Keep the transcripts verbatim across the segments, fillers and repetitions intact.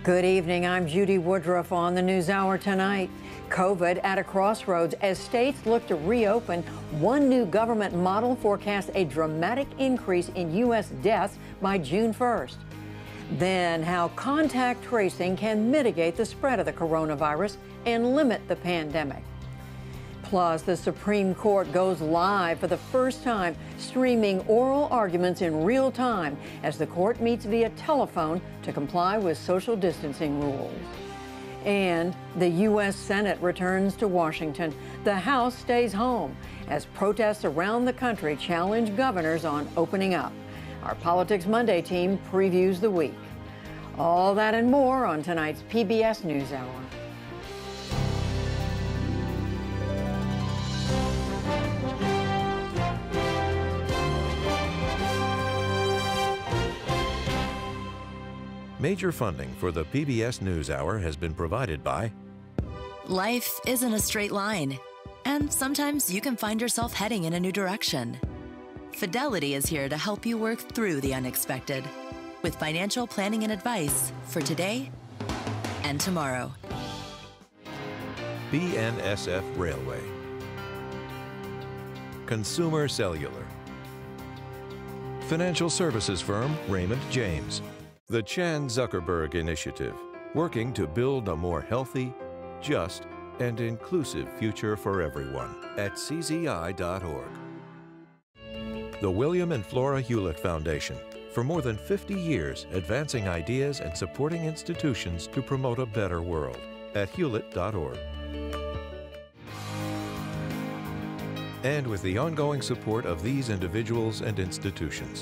Good evening. I'm Judy Woodruff on the NewsHour tonight. COVID at a crossroads as states look to reopen. One new government model forecasts a dramatic increase in U S deaths by June first. Then how contact tracing can mitigate the spread of the coronavirus and limit the pandemic. Plus, the Supreme Court goes live for the first time, streaming oral arguments in real time as the court meets via telephone to comply with social distancing rules. And the U S Senate returns to Washington. The House stays home as protests around the country challenge governors on opening up. Our Politics Monday team previews the week. All that and more on tonight's P B S NewsHour. Major funding for the P B S NewsHour has been provided by... Life isn't a straight line, and sometimes you can find yourself heading in a new direction. Fidelity is here to help you work through the unexpected with financial planning and advice for today and tomorrow. B N S F Railway, Consumer Cellular, financial services firm Raymond James, the Chan Zuckerberg Initiative, working to build a more healthy, just, and inclusive future for everyone at C Z I dot org. The William and Flora Hewlett Foundation, for more than fifty years advancing ideas and supporting institutions to promote a better world at Hewlett dot org. And with the ongoing support of these individuals and institutions.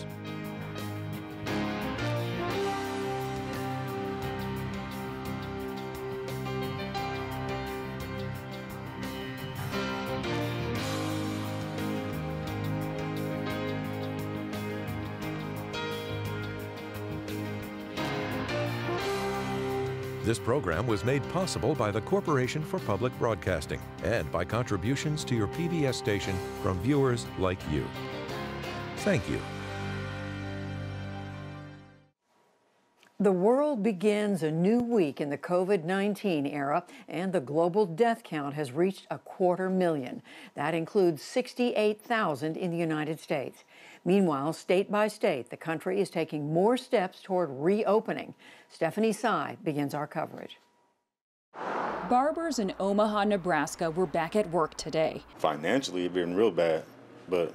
This program was made possible by the Corporation for Public Broadcasting and by contributions to your P B S station from viewers like you. Thank you. The world begins a new week in the COVID nineteen era, and the global death count has reached a quarter million. That includes sixty-eight thousand in the United States. Meanwhile, state by state, the country is taking more steps toward reopening. Stephanie Sy begins our coverage. Barbers in Omaha, Nebraska were back at work today. Financially, it's been real bad, but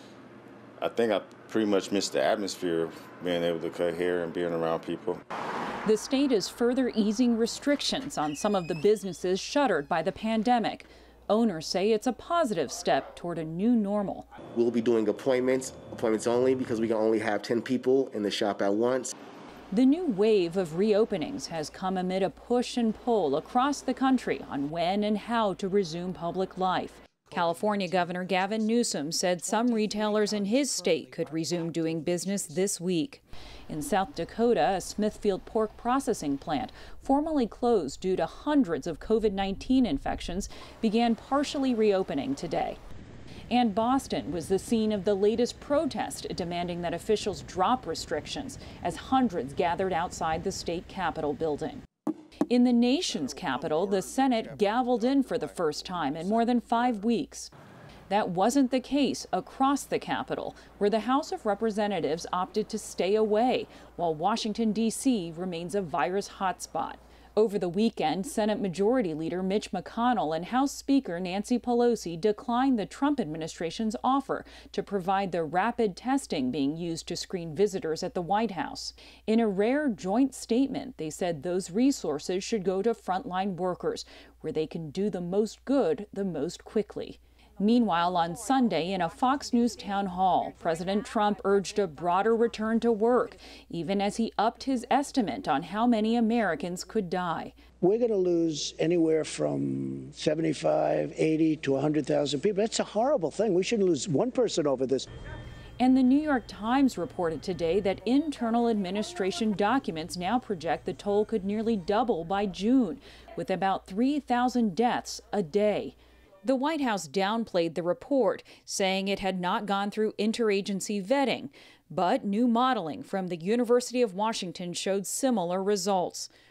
I think I pretty much missed the atmosphere of being able to cut hair and being around people. The state is further easing restrictions on some of the businesses shuttered by the pandemic. Owners say it's a positive step toward a new normal. We'll be doing appointments, appointments only, because we can only have ten people in the shop at once. The new wave of reopenings has come amid a push and pull across the country on when and how to resume public life. California Governor Gavin Newsom said some retailers in his state could resume doing business this week. In South Dakota, a Smithfield pork processing plant, formerly closed due to hundreds of COVID nineteen infections, began partially reopening today. And Boston was the scene of the latest protest demanding that officials drop restrictions as hundreds gathered outside the state capitol building. In the nation's capital, the Senate gavelled in for the first time in more than five weeks. That wasn't the case across the Capitol, where the House of Representatives opted to stay away, while Washington, D C remains a virus hotspot. Over the weekend, Senate Majority Leader Mitch McConnell and House Speaker Nancy Pelosi declined the Trump administration's offer to provide the rapid testing being used to screen visitors at the White House. In a rare joint statement, they said those resources should go to frontline workers, where they can do the most good the most quickly. Meanwhile, on Sunday, in a Fox News town hall, President Trump urged a broader return to work, even as he upped his estimate on how many Americans could die. We're going to lose anywhere from seventy-five, eighty to one hundred thousand people. That's a horrible thing. We shouldn't lose one person over this. And the New York Times reported today that internal administration documents now project the toll could nearly double by June, with about three thousand deaths a day. The White House downplayed the report, saying it had not gone through interagency vetting, but new modeling from the University of Washington showed similar results.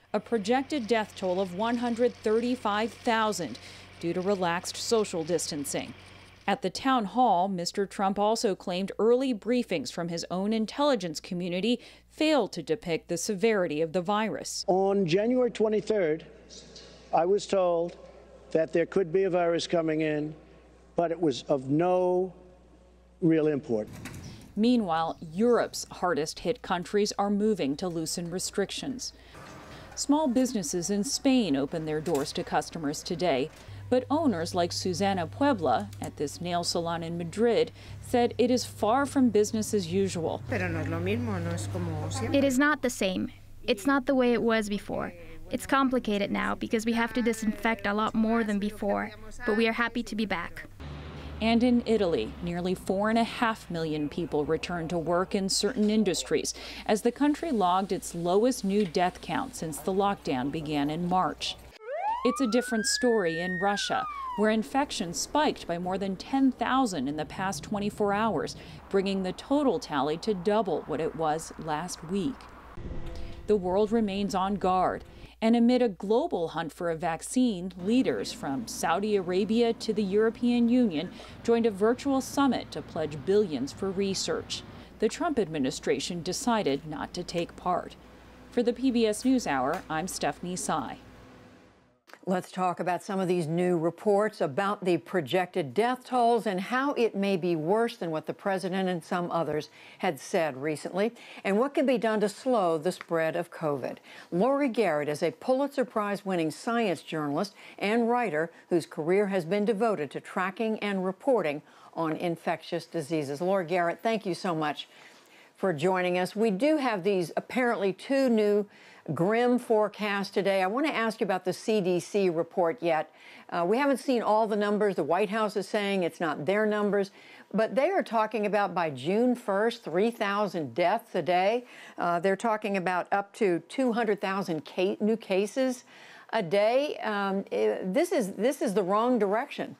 a projected death toll of one hundred thirty-five thousand due to relaxed social distancing. At the town hall, Mister Trump also claimed early briefings from his own intelligence community failed to depict the severity of the virus. On January twenty-third, I was told that there could be a virus coming in, but it was of no real import. Meanwhile, Europe's hardest hit countries are moving to loosen restrictions. Small businesses in Spain opened their doors to customers today, but owners like Susana Puebla at this nail salon in Madrid said it is far from business as usual. It is not the same. It's not the way it was before. It's complicated now because we have to disinfect a lot more than before, but we are happy to be back. And in Italy, nearly four and a half million people returned to work in certain industries as the country logged its lowest new death count since the lockdown began in March. It's a different story in Russia, where infections spiked by more than ten thousand in the past twenty-four hours, bringing the total tally to double what it was last week. The world remains on guard, and amid a global hunt for a vaccine, leaders from Saudi Arabia to the European Union joined a virtual summit to pledge billions for research. The Trump administration decided not to take part. For the P B S NewsHour, I'm Stephanie Sy. Let's talk about some of these new reports about the projected death tolls and how it may be worse than what the president and some others had said recently, and what can be done to slow the spread of COVID. Lori Garrett is a Pulitzer Prize-winning science journalist and writer whose career has been devoted to tracking and reporting on infectious diseases. Lori Garrett, thank you so much for joining us. We do have these apparently two new grim forecast today. I want to ask you about the C D C report yet. Uh, we haven't seen all the numbers. The White House is saying it's not their numbers, but they are talking about by June first, three thousand deaths a day. Uh, they're talking about up to two hundred thousand ca- new cases a day. Um, it, this is this is the wrong direction.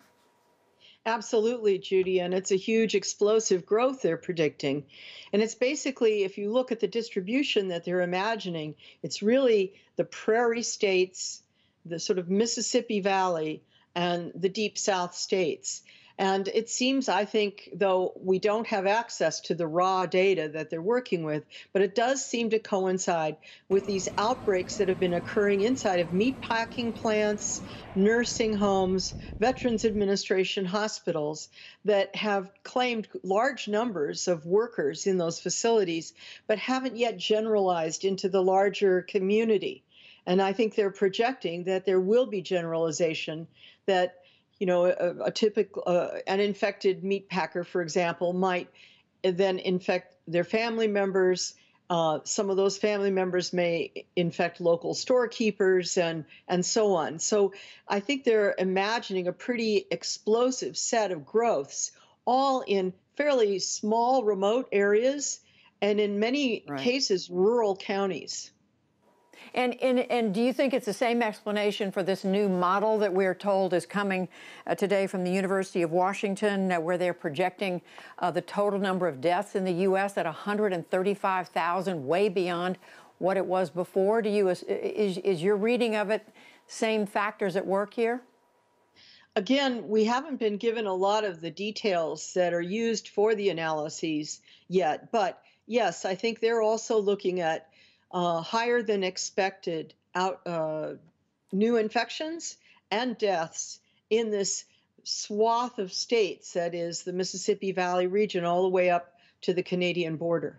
Absolutely, Judy, and it's a huge explosive growth they're predicting. And it's basically, if you look at the distribution that they're imagining, it's really the prairie states, the sort of Mississippi Valley, and the deep South states. And it seems, I think, though we don't have access to the raw data that they're working with, but it does seem to coincide with these outbreaks that have been occurring inside of meatpacking plants, nursing homes, Veterans Administration hospitals that have claimed large numbers of workers in those facilities, but haven't yet generalized into the larger community. And I think they're projecting that there will be generalization, that you know, a, a typical, uh, an infected meat packer, for example, might then infect their family members. Uh, some of those family members may infect local storekeepers and, and so on. So I think they're imagining a pretty explosive set of growths, all in fairly small, remote areas, and in many right. cases, rural counties. And, and, and do you think it's the same explanation for this new model that we're told is coming uh, today from the University of Washington, uh, where they're projecting uh, the total number of deaths in the U S at one hundred thirty-five thousand, way beyond what it was before? Do you, is, is your reading of it same factors at work here? Again, we haven't been given a lot of the details that are used for the analyses yet. But yes, I think they're also looking at Uh, higher than expected out uh, new infections and deaths in this swath of states that is the Mississippi Valley region all the way up to the Canadian border.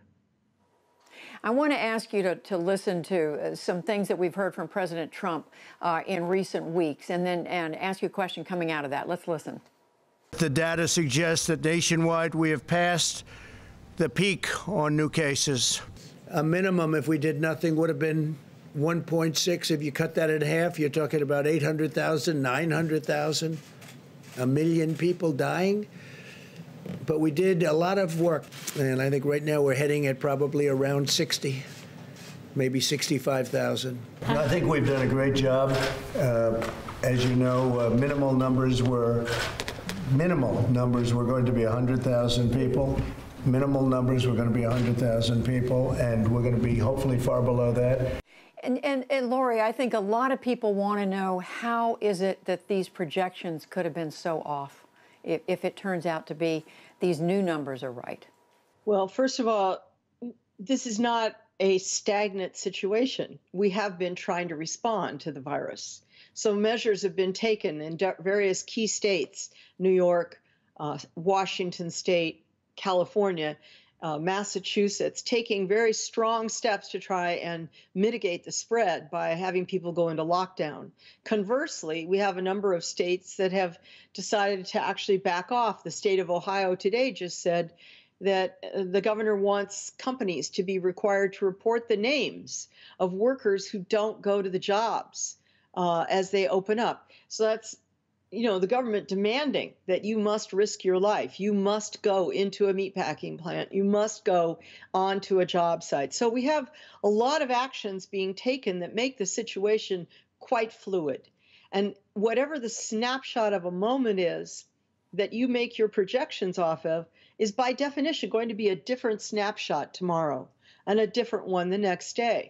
I want to ask you to, to listen to uh, some things that we've heard from President Trump uh, in recent weeks, and then and ask you a question coming out of that. Let's listen. The data suggests that nationwide we have passed the peak on new cases. A minimum, if we did nothing, would have been one point six. If you cut that in half, you're talking about eight hundred thousand, nine hundred thousand, a million people dying. But we did a lot of work, and I think right now we're heading at probably around sixty, maybe sixty-five thousand. I think we've done a great job. Uh, as you know, uh, minimal numbers were, minimal numbers were going to be one hundred thousand people. Minimal numbers were going to be one hundred thousand people, and we're going to be hopefully far below that. And, and, and Lori, I think a lot of people want to know, how is it that these projections could have been so off if, if it turns out to be these new numbers are right? Well, first of all, this is not a stagnant situation. We have been trying to respond to the virus. So measures have been taken in various key states, New York, uh, Washington State, California, uh, Massachusetts, taking very strong steps to try and mitigate the spread by having people go into lockdown. Conversely, we have a number of states that have decided to actually back off. The state of Ohio today just said that the governor wants companies to be required to report the names of workers who don't go to the jobs uh, as they open up. So that's, you know, the government demanding that you must risk your life. You must go into a meatpacking plant. You must go onto a job site. So we have a lot of actions being taken that make the situation quite fluid. And whatever the snapshot of a moment is that you make your projections off of is by definition going to be a different snapshot tomorrow and a different one the next day.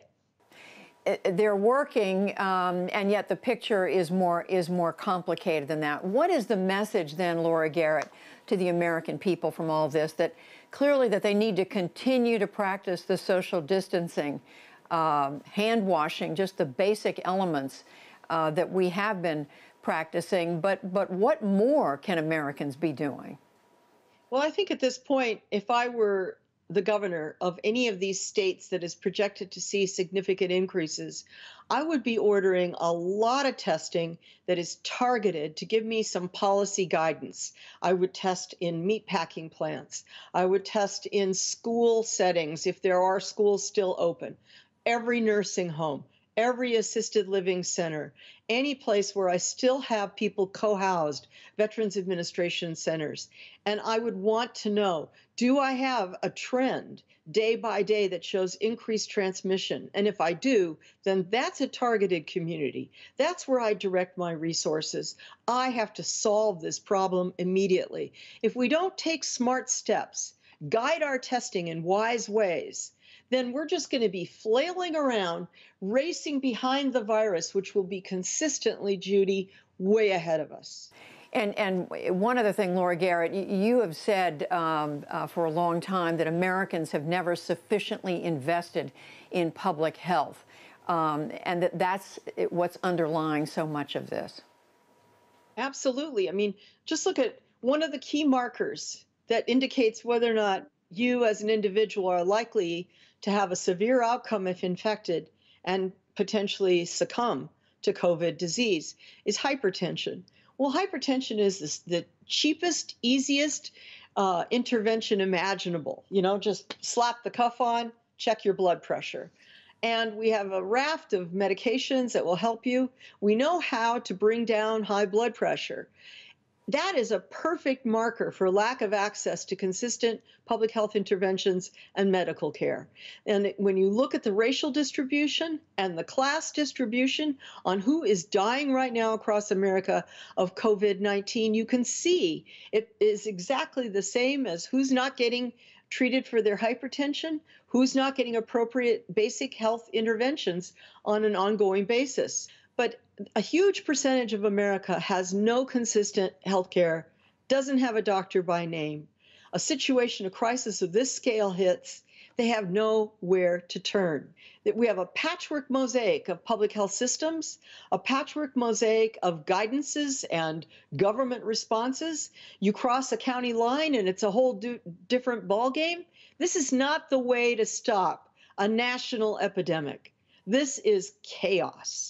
They're working, um, and yet the picture is more is more complicated than that. What is the message then, Laura Garrett, to the American people from all this? That clearly that they need to continue to practice the social distancing, um, hand washing, just the basic elements uh, that we have been practicing. But but what more can Americans be doing? Well, I think at this point, if I were the governor of any of these states that is projected to see significant increases, I would be ordering a lot of testing that is targeted to give me some policy guidance. I would test in meatpacking plants. I would test in school settings if there are schools still open, every nursing home, every assisted living center, any place where I still have people co-housed, Veterans Administration centers. And I would want to know, do I have a trend day by day that shows increased transmission? And if I do, then that's a targeted community. That's where I direct my resources. I have to solve this problem immediately. If we don't take smart steps, guide our testing in wise ways, then we're just going to be flailing around, racing behind the virus, which will be consistently, Judy, way ahead of us. And, and one other thing, Laura Garrett, you have said um, uh, for a long time that Americans have never sufficiently invested in public health, um, and that that's what's underlying so much of this. Absolutely. I mean, just look at one of the key markers that indicates whether or not you as an individual are likely to have a severe outcome if infected and potentially succumb to COVID disease is hypertension. Well, hypertension is this, the cheapest, easiest uh, intervention imaginable. You know, just slap the cuff on, check your blood pressure. And we have a raft of medications that will help you. We know how to bring down high blood pressure. That is a perfect marker for lack of access to consistent public health interventions and medical care. And when you look at the racial distribution and the class distribution on who is dying right now across America of COVID nineteen, you can see it is exactly the same as who's not getting treated for their hypertension, who's not getting appropriate basic health interventions on an ongoing basis. But a huge percentage of America has no consistent health care, doesn't have a doctor by name. A situation, a crisis of this scale hits, they have nowhere to turn. That we have a patchwork mosaic of public health systems, a patchwork mosaic of guidances and government responses. You cross a county line and it's a whole do- different ballgame. This is not the way to stop a national epidemic. This is chaos.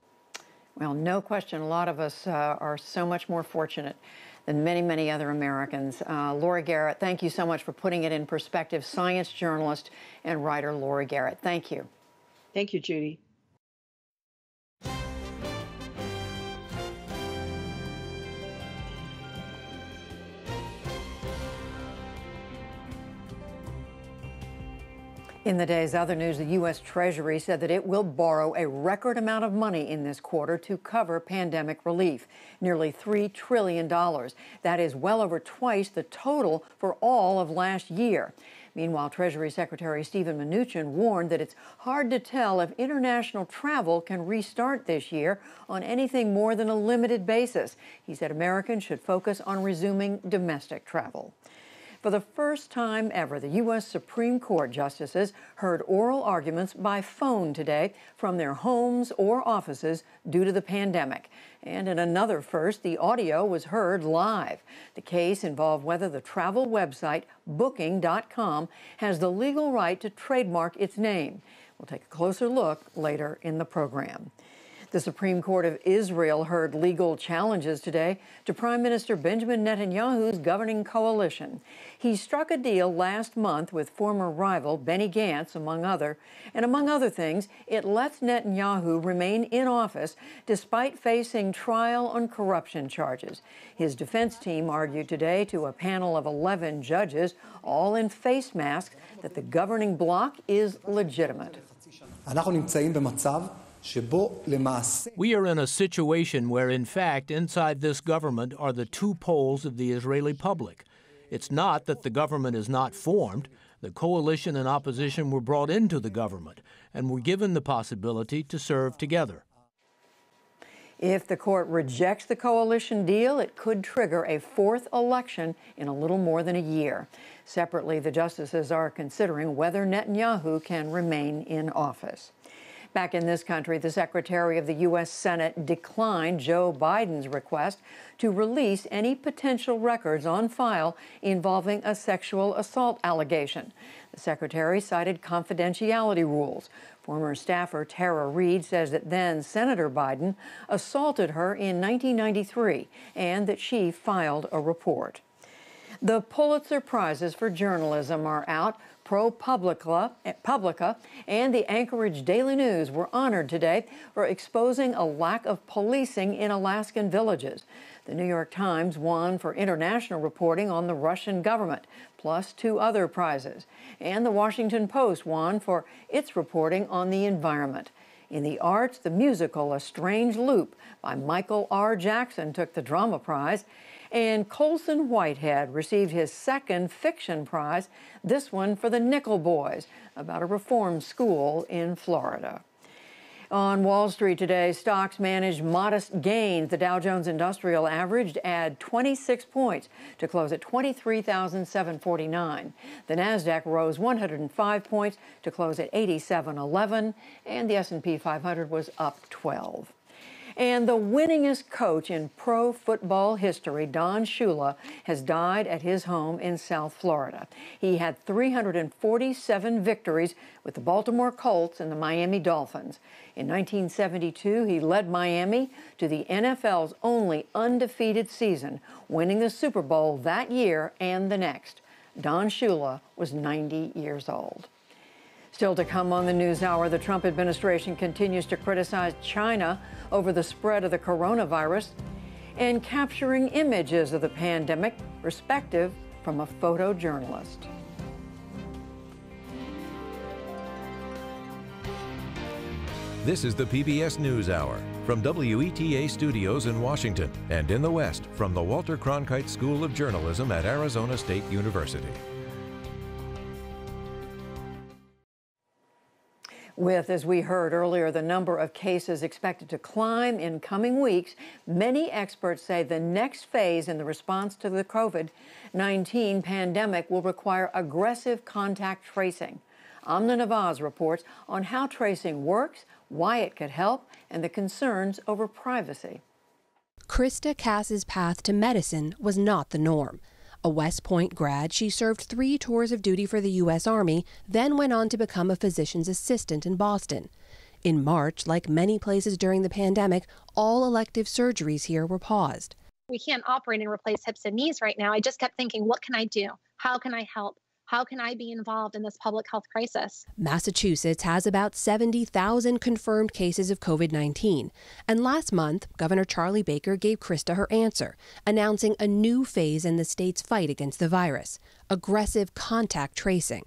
Well, no question, a lot of us uh, are so much more fortunate than many, many other Americans. Uh, Laura Garrett, thank you so much for putting it in perspective. Science journalist and writer Laura Garrett, thank you. Thank you, Judy. In the day's other news, the U S Treasury said that it will borrow a record amount of money in this quarter to cover pandemic relief, nearly three trillion dollars. That is well over twice the total for all of last year. Meanwhile, Treasury Secretary Steven Mnuchin warned that it's hard to tell if international travel can restart this year on anything more than a limited basis. He said Americans should focus on resuming domestic travel. For the first time ever, the U S Supreme Court justices heard oral arguments by phone today from their homes or offices due to the pandemic. And in another first, the audio was heard live. The case involved whether the travel website booking dot com has the legal right to trademark its name. We'll take a closer look later in the program. The Supreme Court of Israel heard legal challenges today to Prime Minister Benjamin Netanyahu's governing coalition. He struck a deal last month with former rival Benny Gantz, among other, and among other things, it lets Netanyahu remain in office despite facing trial on corruption charges. His defense team argued today to a panel of eleven judges, all in face masks, that the governing bloc is legitimate. We are in a situation where, in fact, inside this government are the two poles of the Israeli public. It's not that the government is not formed. The coalition and opposition were brought into the government and were given the possibility to serve together. If the court rejects the coalition deal, it could trigger a fourth election in a little more than a year. Separately, the justices are considering whether Netanyahu can remain in office. Back in this country, the Secretary of the U S Senate declined Joe Biden's request to release any potential records on file involving a sexual assault allegation. The Secretary cited confidentiality rules. Former staffer Tara Reid says that then Senator Biden assaulted her in nineteen ninety-three and that she filed a report. The Pulitzer Prizes for journalism are out. ProPublica Publica and the Anchorage Daily News were honored today for exposing a lack of policing in Alaskan villages. The New York Times won for international reporting on the Russian government, plus two other prizes. And the Washington Post won for its reporting on the environment. In the arts, the musical A Strange Loop by Michael R. Jackson took the drama prize. And Colson Whitehead received his second fiction prize, this one for The Nickel Boys, about a reform school in Florida. On Wall Street today, stocks managed modest gains. The Dow Jones Industrial averaged add twenty-six points to close at twenty-three thousand seven hundred forty-nine. The Nasdaq rose one hundred five points to close at eighty-seven eleven, and the S and P five hundred was up twelve. And the winningest coach in pro football history, Don Shula, has died at his home in South Florida. He had three hundred forty-seven victories with the Baltimore Colts and the Miami Dolphins. In nineteen seventy-two, he led Miami to the N F L's only undefeated season, winning the Super Bowl that year and the next. Don Shula was ninety years old. Still to come on the NewsHour, the Trump administration continues to criticize China over the spread of the coronavirus and capturing images of the pandemic, perspective from a photojournalist. This is the P B S NewsHour from W E T A Studios in Washington and in the West from the Walter Cronkite School of Journalism at Arizona State University. With, as we heard earlier, the number of cases expected to climb in coming weeks, many experts say the next phase in the response to the COVID nineteen pandemic will require aggressive contact tracing. Amna Nawaz reports on how tracing works, why it could help, and the concerns over privacy. Krista Cass's path to medicine was not the norm. A West Point grad, she served three tours of duty for the U S Army, then went on to become a physician's assistant in Boston. In March, like many places during the pandemic, all elective surgeries here were paused. We can't operate and replace hips and knees right now. I just kept thinking, what can I do? How can I help? How can I be involved in this public health crisis? Massachusetts has about seventy thousand confirmed cases of COVID nineteen. And last month, Governor Charlie Baker gave Krista her answer, announcing a new phase in the state's fight against the virus, aggressive contact tracing.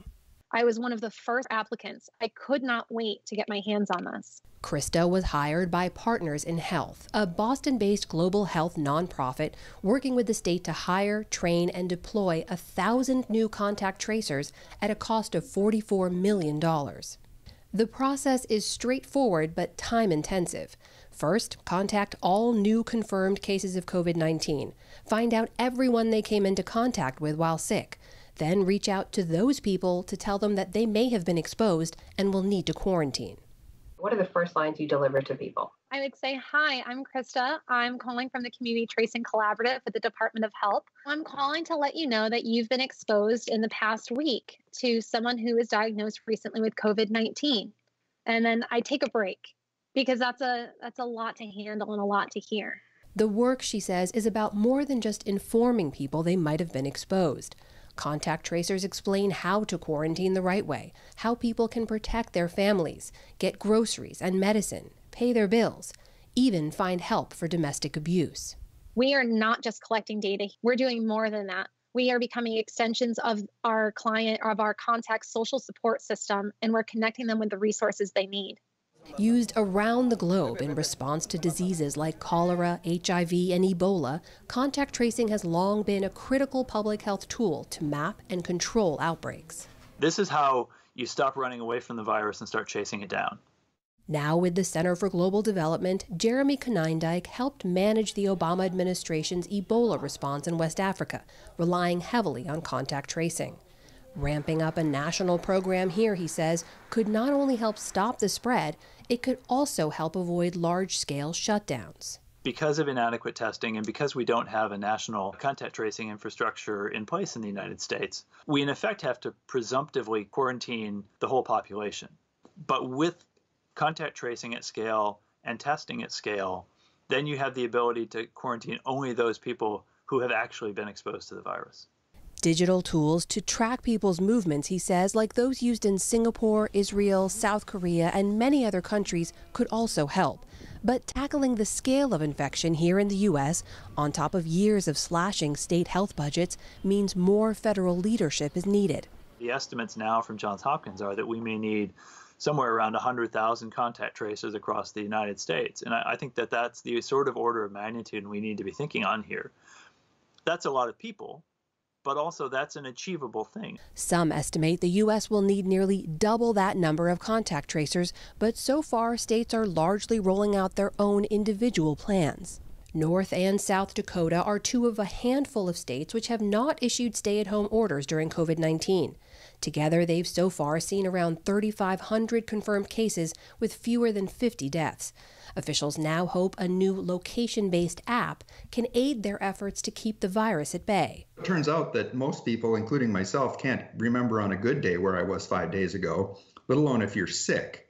I was one of the first applicants. I could not wait to get my hands on this. Krista was hired by Partners in Health, a Boston-based global health nonprofit working with the state to hire, train, and deploy a thousand new contact tracers at a cost of forty-four million dollars. The process is straightforward but time-intensive. First, contact all new confirmed cases of COVID nineteen. Find out everyone they came into contact with while sick. Then reach out to those people to tell them that they may have been exposed and will need to quarantine. What are the first lines you deliver to people? I would say, hi, I'm Krista. I'm calling from the Community Tracing Collaborative at the Department of Health. I'm calling to let you know that you've been exposed in the past week to someone who was diagnosed recently with COVID nineteen. And then I take a break because that's a that's a lot to handle and a lot to hear. The work, she says, is about more than just informing people they might have been exposed. Contact tracers explain how to quarantine the right way, how people can protect their families, get groceries and medicine, pay their bills, even find help for domestic abuse. We are not just collecting data. We're doing more than that. We are becoming extensions of our client, of our contact social support system, and we're connecting them with the resources they need. Used around the globe in response to diseases like cholera, H I V, and Ebola, contact tracing has long been a critical public health tool to map and control outbreaks. This is how you stop running away from the virus and start chasing it down. Now with the Center for Global Development, Jeremy Konyndyk helped manage the Obama administration's Ebola response in West Africa, relying heavily on contact tracing. Ramping up a national program here, he says, could not only help stop the spread, it could also help avoid large-scale shutdowns. Because of inadequate testing and because we don't have a national contact tracing infrastructure in place in the United States, we in effect have to presumptively quarantine the whole population. But with contact tracing at scale and testing at scale, then you have the ability to quarantine only those people who have actually been exposed to the virus. Digital tools to track people's movements, he says, like those used in Singapore, Israel, South Korea, and many other countries, could also help. But tackling the scale of infection here in the U S, on top of years of slashing state health budgets, means more federal leadership is needed. The estimates now from Johns Hopkins are that we may need somewhere around one hundred thousand contact tracers across the United States. And I, I think that that's the sort of order of magnitude we need to be thinking on here. That's a lot of people, but also that's an achievable thing. Some estimate the U S will need nearly double that number of contact tracers, but so far states are largely rolling out their own individual plans. North and South Dakota are two of a handful of states which have not issued stay-at-home orders during COVID nineteen. Together, they've so far seen around thirty-five hundred confirmed cases with fewer than fifty deaths. Officials now hope a new location-based app can aid their efforts to keep the virus at bay. It turns out that most people, including myself, can't remember on a good day where I was five days ago, let alone if you're sick.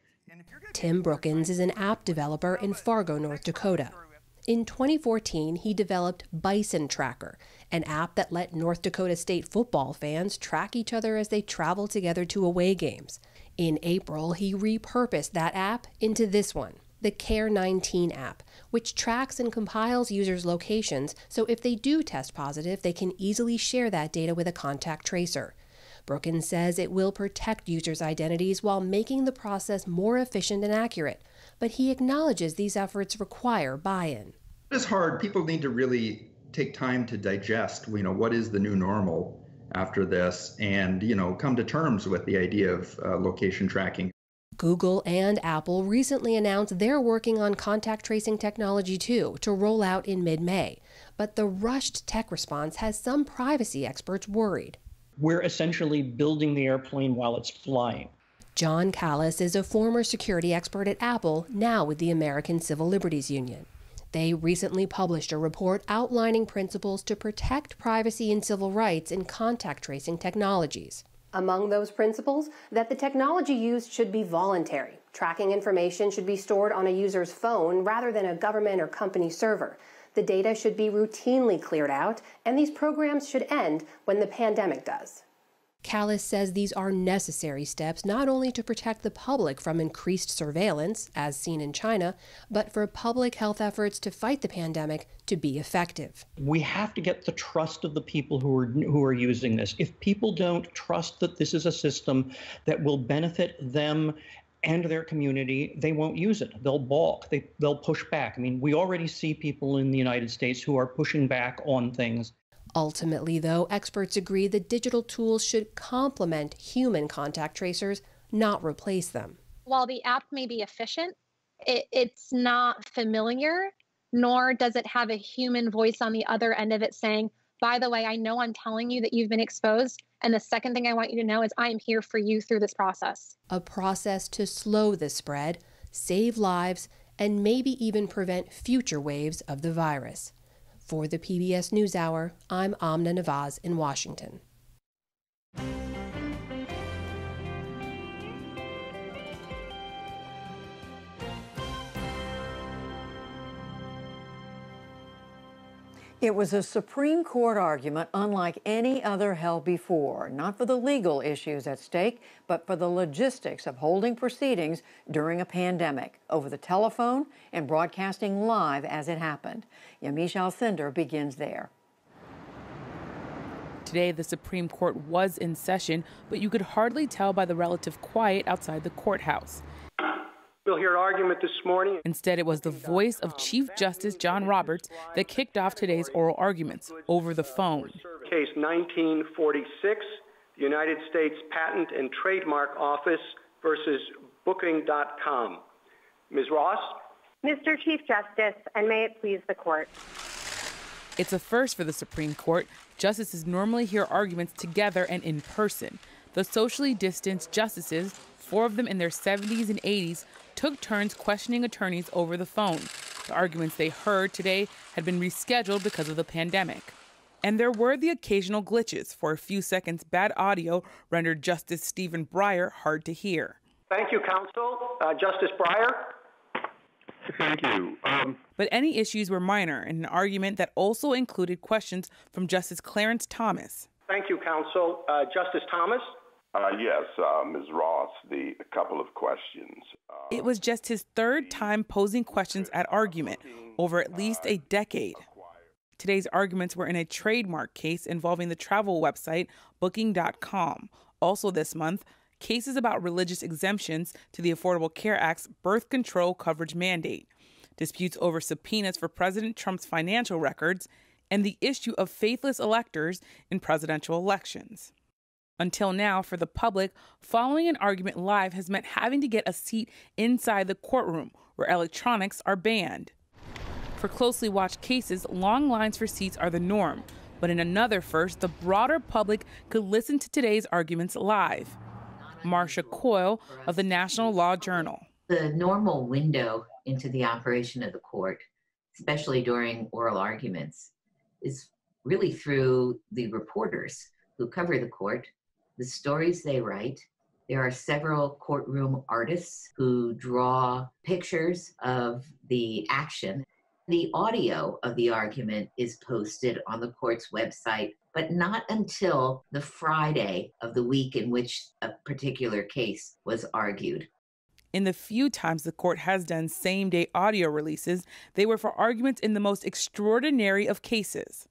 Tim Brookins is an app developer in Fargo, North Dakota. In twenty fourteen, he developed Bison Tracker, an app that let North Dakota State football fans track each other as they travel together to away games. In April, he repurposed that app into this one, the Care nineteen app, which tracks and compiles users' locations so if they do test positive, they can easily share that data with a contact tracer. Brookins says it will protect users' identities while making the process more efficient and accurate, but he acknowledges these efforts require buy-in. It's hard. People need to really take time to digest, you know, what is the new normal after this, and, you know, come to terms with the idea of uh, location tracking. Google and Apple recently announced they're working on contact tracing technology too, to roll out in mid-May. But the rushed tech response has some privacy experts worried. We're essentially building the airplane while it's flying. John Callis is a former security expert at Apple, now with the American Civil Liberties Union. They recently published a report outlining principles to protect privacy and civil rights in contact tracing technologies. Among those principles, that the technology used should be voluntary. Tracking information should be stored on a user's phone rather than a government or company server. The data should be routinely cleared out, and these programs should end when the pandemic does. Callis says these are necessary steps not only to protect the public from increased surveillance, as seen in China, but for public health efforts to fight the pandemic to be effective. We have to get the trust of the people who are who are using this. If people don't trust that this is a system that will benefit them and their community, they won't use it. They'll balk. They, they'll push back. I mean, we already see people in the United States who are pushing back on things. Ultimately, though, experts agree that digital tools should complement human contact tracers, not replace them. While the app may be efficient, it, it's not familiar, nor does it have a human voice on the other end of it saying, by the way, I know I'm telling you that you've been exposed, and the second thing I want you to know is I am here for you through this process. A process to slow the spread, save lives, and maybe even prevent future waves of the virus. For the P B S NewsHour, I'm Amna Nawaz in Washington. It was a Supreme Court argument unlike any other held before, not for the legal issues at stake, but for the logistics of holding proceedings during a pandemic, over the telephone and broadcasting live as it happened. Yamiche Alcindor begins there. Today, the Supreme Court was in session, but you could hardly tell by the relative quiet outside the courthouse. We'll hear argument this morning. Instead, it was the voice of Chief Justice John Roberts that kicked off today's oral arguments over the phone. Case nineteen forty-six, the United States Patent and Trademark Office versus Booking dot com. Miz Ross? Mister Chief Justice, and may it please the court. It's a first for the Supreme Court. Justices normally hear arguments together and in person. The socially distanced justices, four of them in their seventies and eighties, took turns questioning attorneys over the phone. The arguments they heard today had been rescheduled because of the pandemic. And there were the occasional glitches. For a few seconds, bad audio rendered Justice Stephen Breyer hard to hear. Thank you, counsel. Uh, Justice Breyer? Thank you. Um, but any issues were minor in an argument that also included questions from Justice Clarence Thomas. Thank you, counsel. Uh, Justice Thomas? Uh, yes, uh, Miz Ross, the a couple of questions. Uh, it was just his third time posing questions at argument over at least a decade. Today's arguments were in a trademark case involving the travel website Booking dot com. Also this month, cases about religious exemptions to the Affordable Care Act's birth control coverage mandate, disputes over subpoenas for President Trump's financial records, and the issue of faithless electors in presidential elections. Until now, for the public, following an argument live has meant having to get a seat inside the courtroom where electronics are banned. For closely watched cases, long lines for seats are the norm. But in another first, the broader public could listen to today's arguments live. Marcia Coyle of the National Law Journal. The normal window into the operation of the court, especially during oral arguments, is really through the reporters who cover the court, the stories they write. There are several courtroom artists who draw pictures of the action. The audio of the argument is posted on the court's website, but not until the Friday of the week in which a particular case was argued. In the few times the court has done same-day audio releases, they were for arguments in the most extraordinary of cases.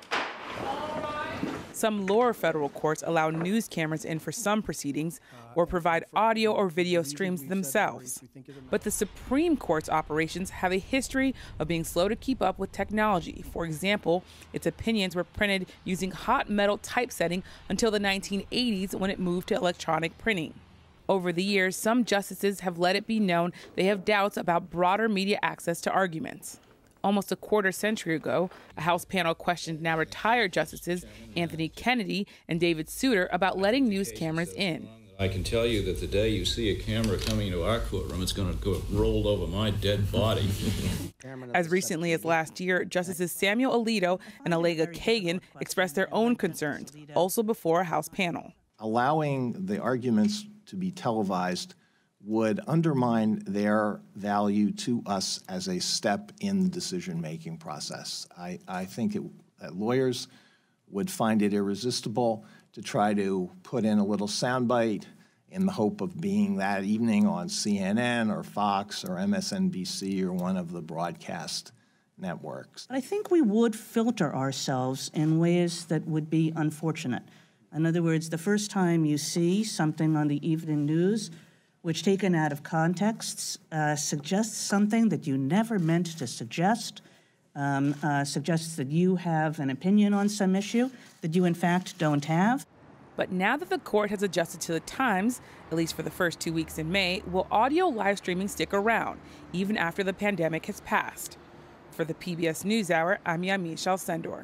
Some lower federal courts allow news cameras in for some proceedings or provide audio or video streams themselves. But the Supreme Court's operations have a history of being slow to keep up with technology. For example, its opinions were printed using hot metal typesetting until the nineteen eighties when it moved to electronic printing. Over the years, some justices have let it be known they have doubts about broader media access to arguments. Almost a quarter century ago, a House panel questioned now retired justices Anthony Kennedy and David Souter about letting news cameras in. I can tell you that the day you see a camera coming into our courtroom, it's going to go rolled over my dead body. As recently as last year, Justices Samuel Alito and Allegra Kagan expressed their own concerns, also before a House panel. Allowing the arguments to be televised would undermine their value to us as a step in the decision-making process. I, I think it, that lawyers would find it irresistible to try to put in a little soundbite in the hope of being that evening on C N N or Fox or M S N B C or one of the broadcast networks. I think we would filter ourselves in ways that would be unfortunate. In other words, the first time you see something on the evening news, which taken out of context uh, suggests something that you never meant to suggest, um, uh, suggests that you have an opinion on some issue that you in fact don't have. But now that the court has adjusted to the times, at least for the first two weeks in May, will audio live streaming stick around, even after the pandemic has passed? For the P B S NewsHour, I'm Yami Shalsendor.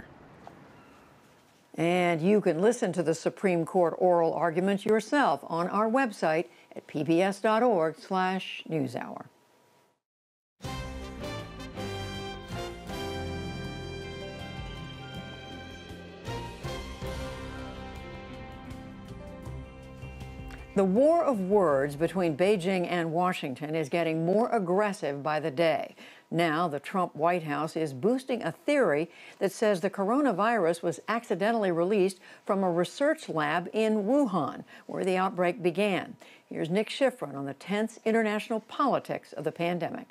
And you can listen to the Supreme Court oral arguments yourself on our website at p b s dot org slash newshour. The war of words between Beijing and Washington is getting more aggressive by the day. Now, the Trump White House is boosting a theory that says the coronavirus was accidentally released from a research lab in Wuhan, where the outbreak began. Here's Nick Schifrin on the tense international politics of the pandemic.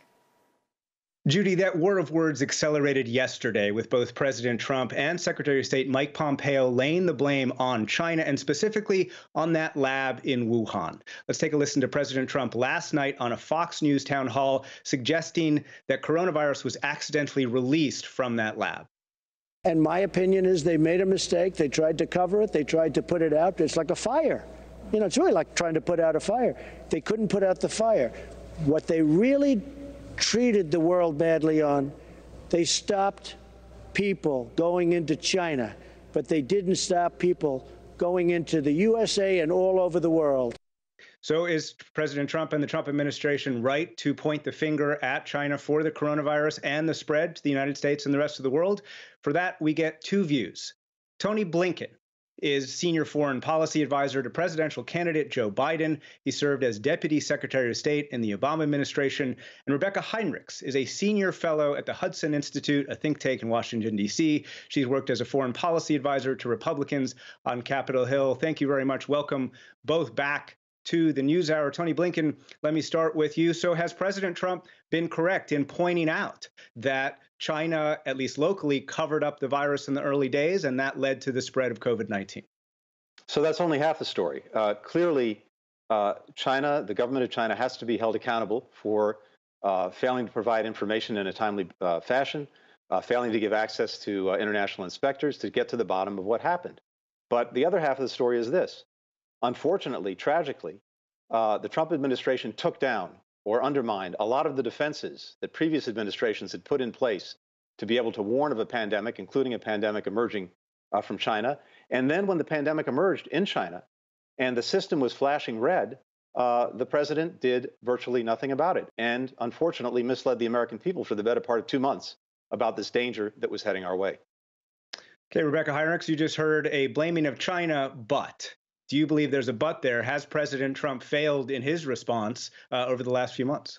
Judy, that war of words accelerated yesterday with both President Trump and Secretary of State Mike Pompeo laying the blame on China and specifically on that lab in Wuhan. Let's take a listen to President Trump last night on a Fox News town hall suggesting that coronavirus was accidentally released from that lab. And my opinion is they made a mistake. They tried to cover it. They tried to put it out. It's like a fire. You know, it's really like trying to put out a fire. They couldn't put out the fire. What they really treated the world badly on, they stopped people going into China, but they didn't stop people going into the U S A and all over the world. So is President Trump and the Trump administration right to point the finger at China for the coronavirus and the spread to the United States and the rest of the world? For that, we get two views. Tony Blinken is senior foreign policy advisor to presidential candidate Joe Biden. He served as Deputy Secretary of State in the Obama administration. And Rebecca Heinrichs is a senior fellow at the Hudson Institute, a think tank in Washington, D C. She's worked as a foreign policy advisor to Republicans on Capitol Hill. Thank you very much. Welcome both back to the NewsHour. Tony Blinken, let me start with you. So has President Trump been correct in pointing out that China, at least locally, covered up the virus in the early days, and that led to the spread of COVID nineteen? So that's only half the story. Uh, clearly, uh, China, the government of China, has to be held accountable for uh, failing to provide information in a timely uh, fashion, uh, failing to give access to uh, international inspectors to get to the bottom of what happened. But the other half of the story is this. Unfortunately, tragically, uh, the Trump administration took down or undermined a lot of the defenses that previous administrations had put in place to be able to warn of a pandemic, including a pandemic emerging uh, from China. And then when the pandemic emerged in China and the system was flashing red, uh, the president did virtually nothing about it and unfortunately misled the American people for the better part of two months about this danger that was heading our way. Okay, Rebecca Heinrichs, you just heard a blaming of China, but do you believe there's a but there? Has President Trump failed in his response uh, over the last few months?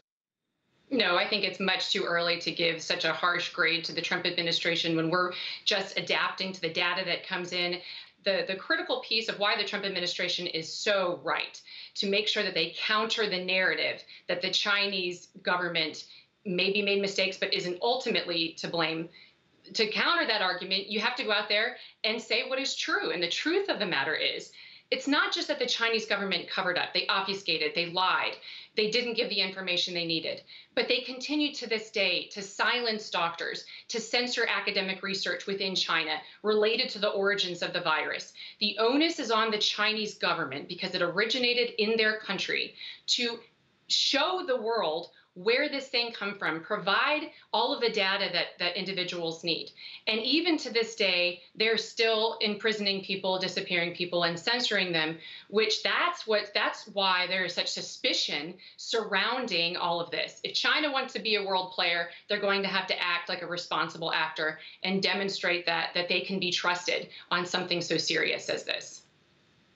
No, I think it's much too early to give such a harsh grade to the Trump administration when we're just adapting to the data that comes in. The, the critical piece of why the Trump administration is so right to make sure that they counter the narrative that the Chinese government maybe made mistakes but isn't ultimately to blame. To counter that argument, you have to go out there and say what is true. And the truth of the matter is, it's not just that the Chinese government covered up, they obfuscated, they lied, they didn't give the information they needed, but they continue to this day to silence doctors, to censor academic research within China related to the origins of the virus. The onus is on the Chinese government, because it originated in their country, to show the world where this thing come from, provide all of the data that, that individuals need. And even to this day, they're still imprisoning people, disappearing people, and censoring them, which that's what that's why there is such suspicion surrounding all of this. If China wants to be a world player, they're going to have to act like a responsible actor and demonstrate that, that they can be trusted on something so serious as this.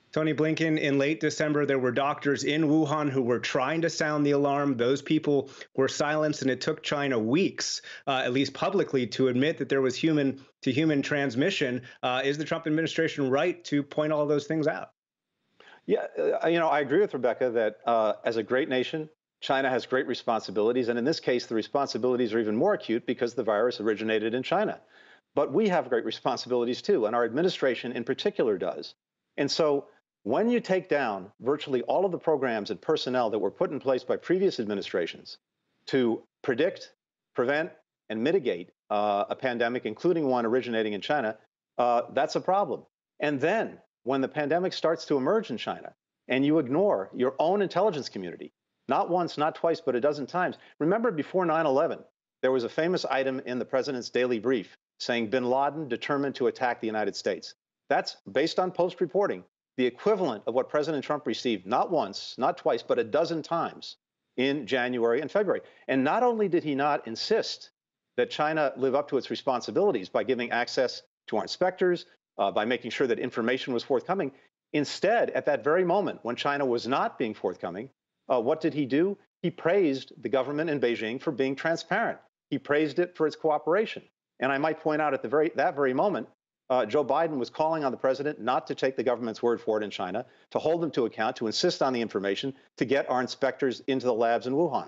Tony Blinken, in late December, there were doctors in Wuhan who were trying to sound the alarm. Those people were silenced, and it took China weeks, uh, at least publicly, to admit that there was human-to-human transmission. Uh, is the Trump administration right to point all those things out? Yeah, uh, you know, I agree with Rebecca that uh, as a great nation, China has great responsibilities. And in this case, the responsibilities are even more acute because the virus originated in China. But we have great responsibilities, too, and our administration in particular does. And so when you take down virtually all of the programs and personnel that were put in place by previous administrations to predict, prevent, and mitigate uh, a pandemic, including one originating in China, uh, that's a problem. And then when the pandemic starts to emerge in China and you ignore your own intelligence community, not once, not twice, but a dozen times. Remember, before nine eleven, there was a famous item in the president's daily brief saying bin Laden determined to attack the United States. That's based on Post reporting, the equivalent of what President Trump received not once, not twice, but a dozen times in January and February. And not only did he not insist that China live up to its responsibilities by giving access to our inspectors, uh, by making sure that information was forthcoming, instead, at that very moment when China was not being forthcoming, uh, what did he do? He praised the government in Beijing for being transparent. He praised it for its cooperation. And I might point out at the very that very moment, Uh, Joe Biden was calling on the president not to take the government's word for it in China, to hold them to account, to insist on the information, to get our inspectors into the labs in Wuhan.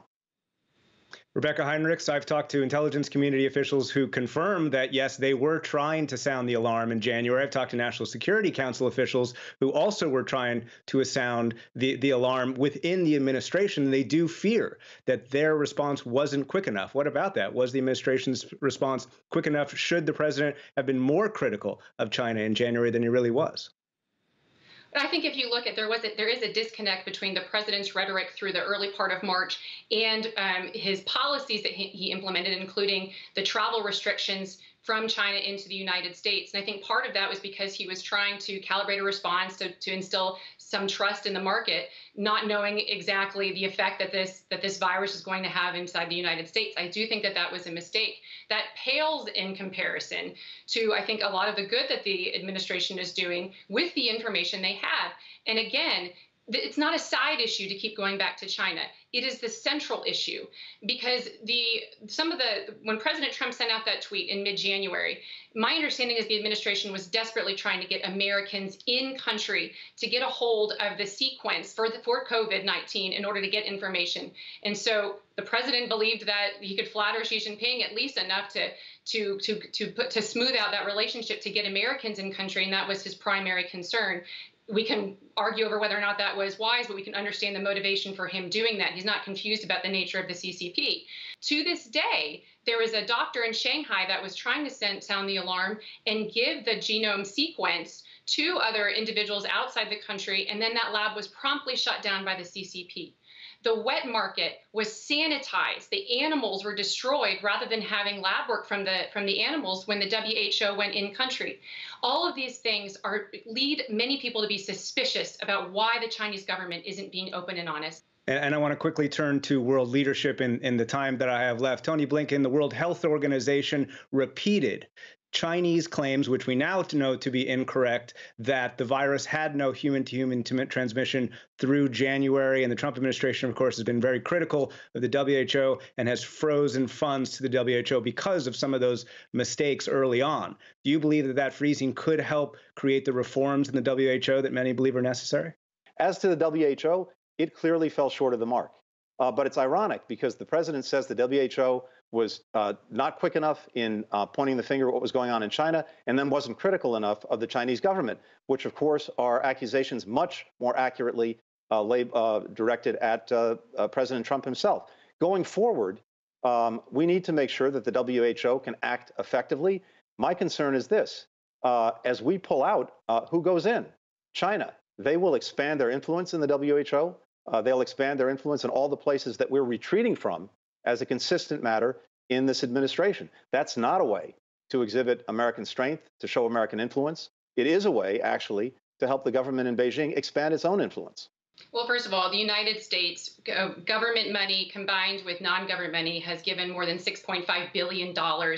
Rebecca Heinrichs, I've talked to intelligence community officials who confirm that, yes, they were trying to sound the alarm in January. I've talked to National Security Council officials who also were trying to sound the, the alarm within the administration. They do fear that their response wasn't quick enough. What about that? Was the administration's response quick enough? Should the president have been more critical of China in January than he really was? But I think if you look at there was a, there is a disconnect between the president's rhetoric through the early part of March and um, his policies that he, he implemented, including the travel restrictions from China into the United States. And I think part of that was because he was trying to calibrate a response to, to instill some trust in the market, not knowing exactly the effect that this that this virus is going to have inside the United States. I do think that that was a mistake. That pales in comparison to, I think, a lot of the good that the administration is doing with the information they have. And again, it's not a side issue to keep going back to China. It is the central issue, because the some of the when President Trump sent out that tweet in mid-January, my understanding is the administration was desperately trying to get Americans in country to get a hold of the sequence for the, for COVID nineteen in order to get information. And so the president believed that he could flatter Xi Jinping at least enough to to to to put to smooth out that relationship to get Americans in country, and that was his primary concern. We can argue over whether or not that was wise, but we can understand the motivation for him doing that. He's not confused about the nature of the C C P. To this day, there was a doctor in Shanghai that was trying to send, sound the alarm and give the genome sequence to other individuals outside the country, and then that lab was promptly shut down by the C C P. The wet market was sanitized. The animals were destroyed rather than having lab work from the from the animals when the W H O went in country. All of these things are lead many people to be suspicious about why the Chinese government isn't being open and honest. And I want to quickly turn to world leadership in, in the time that I have left. Tony Blinken, the World Health Organization, repeated Chinese claims, which we now know to be incorrect, that the virus had no human-to-human transmission through January. And the Trump administration, of course, has been very critical of the W H O and has frozen funds to the W H O because of some of those mistakes early on. Do you believe that that freezing could help create the reforms in the W H O that many believe are necessary? As to the W H O, it clearly fell short of the mark. Uh, but it's ironic because the president says the W H O was uh, not quick enough in uh, pointing the finger at what was going on in China, and then wasn't critical enough of the Chinese government, which, of course, are accusations much more accurately uh, lab, uh, directed at uh, uh, President Trump himself. Going forward, um, we need to make sure that the W H O can act effectively. My concern is this. Uh, as we pull out, uh, who goes in? China. They will expand their influence in the W H O. Uh, they'll expand their influence in all the places that we're retreating from as a consistent matter in this administration. That's not a way to exhibit American strength, to show American influence. It is a way, actually, to help the government in Beijing expand its own influence. Well, first of all, the United States uh, government money combined with non-government money has given more than six point five billion dollars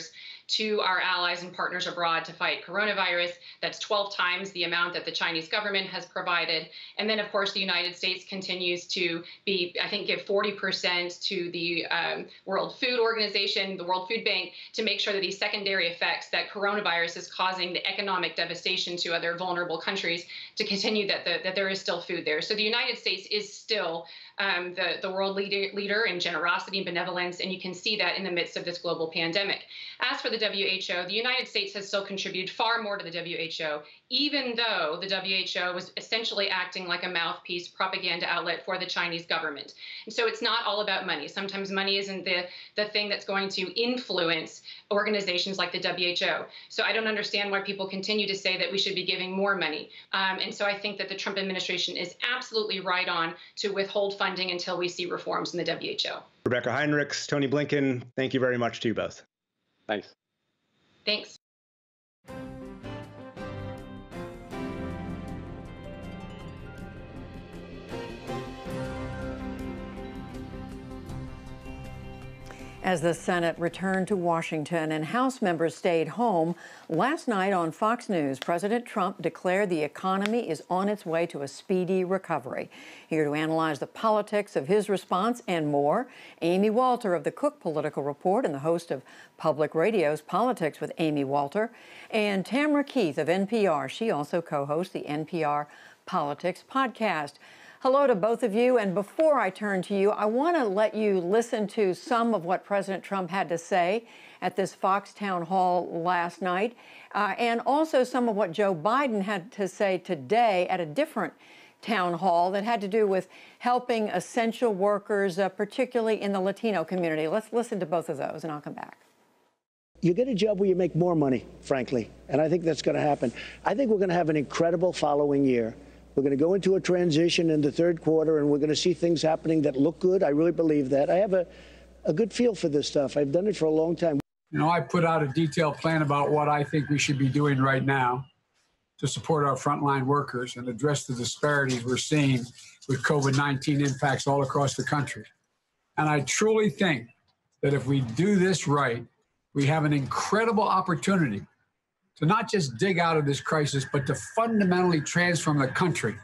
to our allies and partners abroad to fight coronavirus. That's twelve times the amount that the Chinese government has provided. And then, of course, the United States continues to be, I think, give forty percent to the um, World Food Organization, the World Food Bank, to make sure that these secondary effects that coronavirus is causing, the economic devastation to other vulnerable countries, to continue that, the, that there is still food there. So the United States is still um, the, the world leader, leader in generosity and benevolence, and you can see that in the midst of this global pandemic. As for the W H O, the United States has still contributed far more to the W H O, even though the W H O was essentially acting like a mouthpiece propaganda outlet for the Chinese government. And so it's not all about money. Sometimes money isn't the, the thing that's going to influence organizations like the W H O. So I don't understand why people continue to say that we should be giving more money. Um, and so I think that the Trump administration is absolutely right on to withhold funding until we see reforms in the W H O. Rebecca Heinrichs, Tony Blinken, thank you very much to you both. Thanks. Thanks. As the Senate returned to Washington and House members stayed home, last night on Fox News, President Trump declared the economy is on its way to a speedy recovery. Here to analyze the politics of his response and more, Amy Walter of the Cook Political Report and the host of Public Radio's Politics with Amy Walter, and Tamara Keith of N P R. She also co-hosts the N P R Politics podcast. Hello to both of you, and before I turn to you, I want to let you listen to some of what President Trump had to say at this Fox town hall last night, uh, and also some of what Joe Biden had to say today at a different town hall that had to do with helping essential workers, uh, particularly in the Latino community. Let's listen to both of those, and I'll come back. You get a job where you make more money, frankly, and I think that's going to happen. I think we're going to have an incredible following year. We're going to go into a transition in the third quarter, and we're going to see things happening that look good. I really believe that. I have a, a good feel for this stuff. I've done it for a long time. You know, I put out a detailed plan about what I think we should be doing right now to support our frontline workers and address the disparities we're seeing with COVID nineteen impacts all across the country. And I truly think that if we do this right, we have an incredible opportunity to not just dig out of this crisis, but to fundamentally transform the country.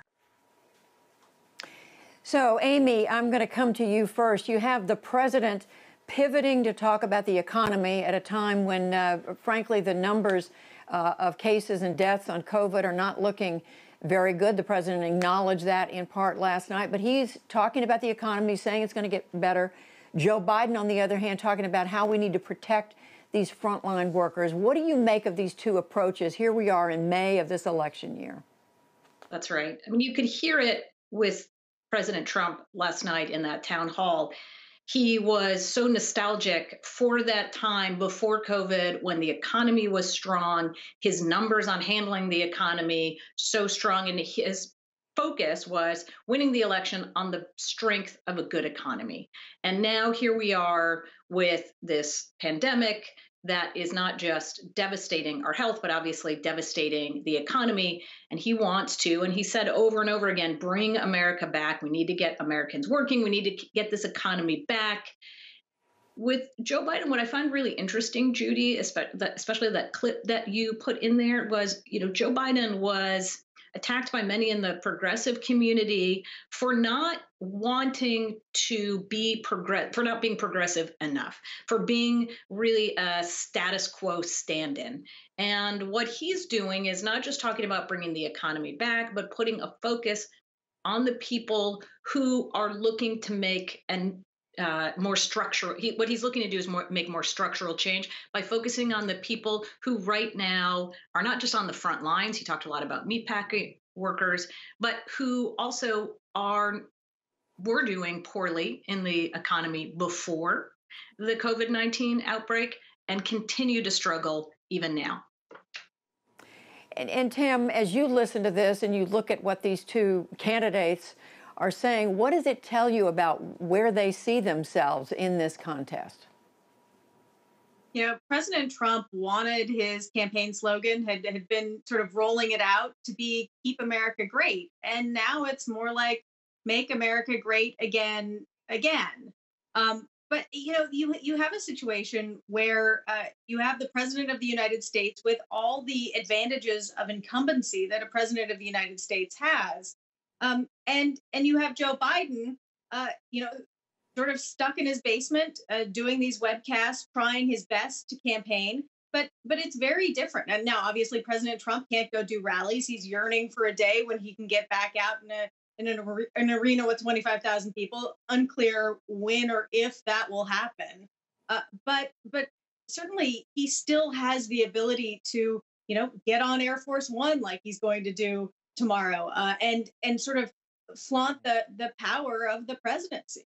So, Amy, I'm going to come to you first. You have the president pivoting to talk about the economy at a time when, uh, frankly, the numbers uh, of cases and deaths on COVID are not looking very good. The president acknowledged that in part last night, but he's talking about the economy, saying it's going to get better. Joe Biden, on the other hand, talking about how we need to protect these frontline workers. What do you make of these two approaches? Here we are in May of this election year. That's right. I mean, you could hear it with President Trump last night in that town hall. He was so nostalgic for that time before COVID when the economy was strong, his numbers on handling the economy so strong, and his focus was winning the election on the strength of a good economy. And now here we are with this pandemic that is not just devastating our health, but obviously devastating the economy. And he wants to, and he said over and over again, bring America back. We need to get Americans working. We need to get this economy back. With Joe Biden, what I find really interesting, Judy, especially that clip that you put in there, was, you know, Joe Biden was attacked by many in the progressive community for not wanting to be progress, for not being progressive enough, for being really a status quo stand-in. And what he's doing is not just talking about bringing the economy back, but putting a focus on the people who are looking to make an Uh, more structural. He, what he's looking to do is more, make more structural change by focusing on the people who right now are not just on the front lines. He talked a lot about meatpacking workers, but who also are were doing poorly in the economy before the COVID nineteen outbreak and continue to struggle even now. And, and Tim, as you listen to this and you look at what these two candidates are saying, what does it tell you about where they see themselves in this contest? You know, President Trump wanted his campaign slogan, had, had been sort of rolling it out to be Keep America Great. And now it's more like Make America Great Again, again. Um, but you know, you you have a situation where uh, you have the president of the United States with all the advantages of incumbency that a president of the United States has, um, and and you have Joe Biden, uh, you know, sort of stuck in his basement, uh, doing these webcasts, trying his best to campaign. But but it's very different. And now, obviously, President Trump can't go do rallies. He's yearning for a day when he can get back out in a in an, an arena with twenty-five thousand people. Unclear when or if that will happen. Uh, but but certainly, he still has the ability to, you know, get on Air Force One like he's going to do tomorrow, uh, and and sort of flaunt the the power of the presidency.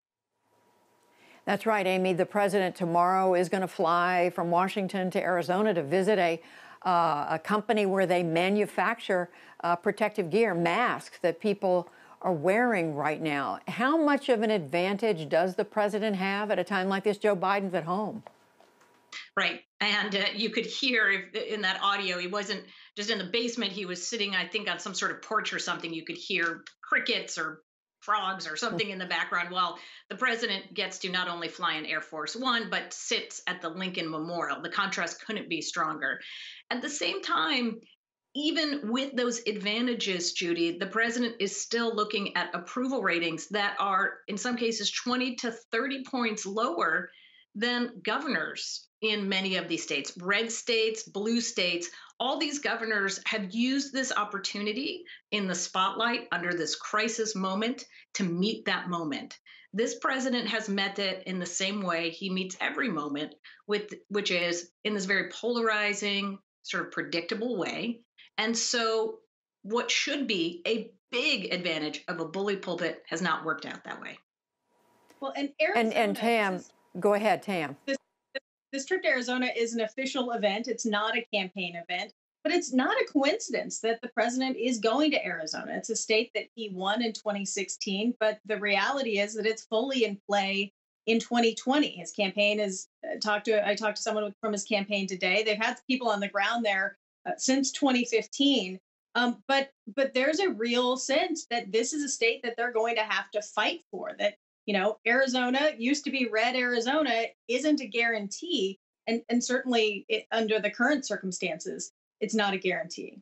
That's right, Amy. The president tomorrow is going to fly from Washington to Arizona to visit a, uh, a company where they manufacture uh, protective gear, masks that people are wearing right now. How much of an advantage does the president have at a time like this? Joe Biden's at home. Right. And uh, you could hear if, in that audio, he wasn't just in the basement. He was sitting, I think, on some sort of porch or something. You could hear crickets or frogs or something in the background while the president gets to not only fly in Air Force One, but sits at the Lincoln Memorial. The contrast couldn't be stronger. At the same time, even with those advantages, Judy, the president is still looking at approval ratings that are, in some cases, twenty to thirty points lower than governors in many of these states, red states, blue states. All these governors have used this opportunity in the spotlight under this crisis moment to meet that moment. This president has met it in the same way he meets every moment, with which is in this very polarizing, sort of predictable way. And so what should be a big advantage of a bully pulpit has not worked out that way. Well, and Arizona, and, and Tam, is, go ahead, Tam. This, this trip to Arizona is an official event. It's not a campaign event, but it's not a coincidence that the president is going to Arizona. It's a state that he won in twenty sixteen, but the reality is that it's fully in play in twenty twenty. His campaign is uh, talked to. I talked to someone from his campaign today. They've had people on the ground there uh, since twenty fifteen. Um, but but there's a real sense that this is a state that they're going to have to fight for. That, you know, Arizona used to be red Arizona isn't a guarantee. And, and certainly it, under the current circumstances, it's not a guarantee.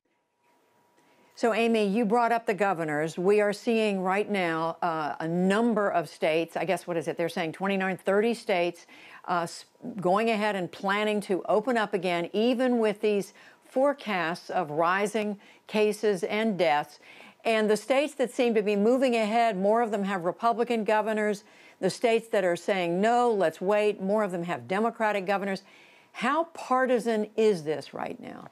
So, Amy, you brought up the governors. We are seeing right now uh, a number of states, I guess, what is it? They're saying twenty-nine, thirty states uh, going ahead and planning to open up again, even with these forecasts of rising cases and deaths. And the states that seem to be moving ahead, more of them have Republican governors. The states that are saying, no, let's wait, more of them have Democratic governors. How partisan is this right now?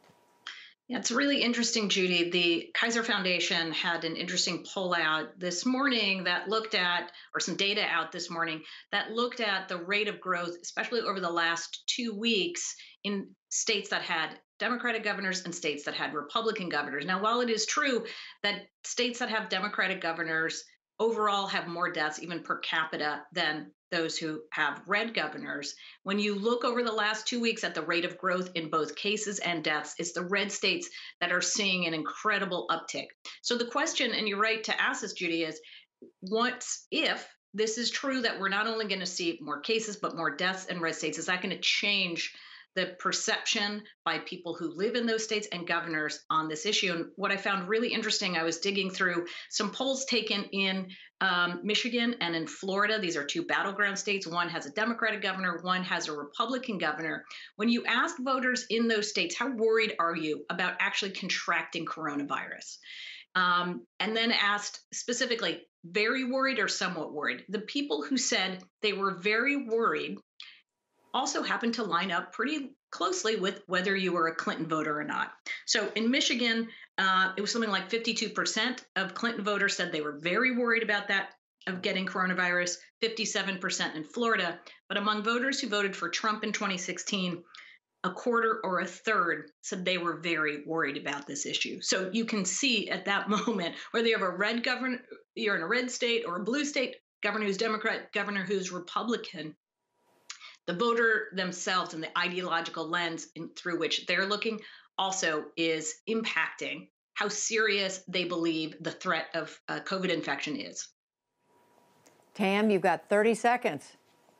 Yeah, it's really interesting, Judy. The Kaiser Foundation had an interesting poll out this morning that looked at, or some data out this morning, that looked at the rate of growth, especially over the last two weeks in states that had Democratic governors and states that had Republican governors. Now, while it is true that states that have Democratic governors overall have more deaths, even per capita, than those who have red governors, when you look over the last two weeks at the rate of growth in both cases and deaths, it's the red states that are seeing an incredible uptick. So the question, and you're right to ask this, Judy, is what if this is true, that we're not only going to see more cases, but more deaths in red states? Is that going to change the perception by people who live in those states and governors on this issue? And what I found really interesting, I was digging through some polls taken in um, Michigan and in Florida. These are two battleground states. One has a Democratic governor, one has a Republican governor. When you ask voters in those states, how worried are you about actually contracting coronavirus? Um, and then asked specifically, very worried or somewhat worried. The people who said they were very worried also happened to line up pretty closely with whether you were a Clinton voter or not. So in Michigan, uh, it was something like fifty-two percent of Clinton voters said they were very worried about that, of getting coronavirus, fifty-seven percent in Florida. But among voters who voted for Trump in twenty sixteen, a quarter or a third said they were very worried about this issue. So you can see at that moment, whether you have a red governor, you're in a red state, or a blue state, governor who's Democrat, governor who's Republican, the voter themselves and the ideological lens in, through which they're looking also is impacting how serious they believe the threat of uh, COVID infection is. Tam, you've got thirty seconds.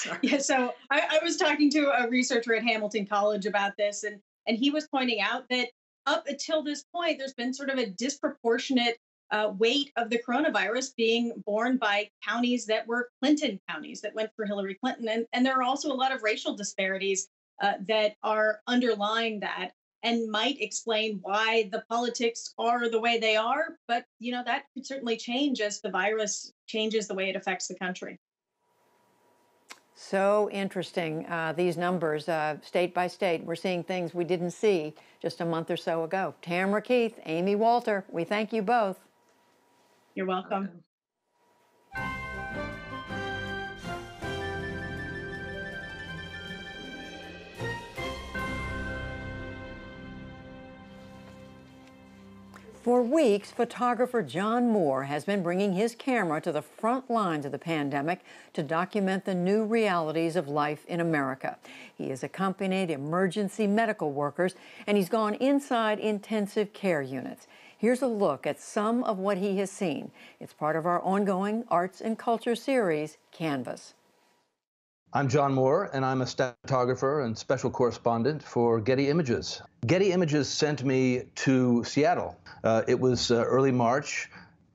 Yeah, so I, I was talking to a researcher at Hamilton College about this, and and he was pointing out that up until this point, there's been sort of a disproportionate uh, weight of the coronavirus being borne by counties that were Clinton counties that went for Hillary Clinton, and and there are also a lot of racial disparities uh, that are underlying that, and might explain why the politics are the way they are. But you know that could certainly change as the virus changes the way it affects the country. So interesting, uh, these numbers, uh, state by state. We're seeing things we didn't see just a month or so ago. Tamara Keith, Amy Walter, we thank you both. You're welcome. For weeks, photographer John Moore has been bringing his camera to the front lines of the pandemic to document the new realities of life in America. He has accompanied emergency medical workers, and he's gone inside intensive care units. Here's a look at some of what he has seen. It's part of our ongoing arts and culture series, Canvas. I'm John Moore, and I'm a staff photographer and special correspondent for Getty Images. Getty Images sent me to Seattle. Uh, it was uh, early March.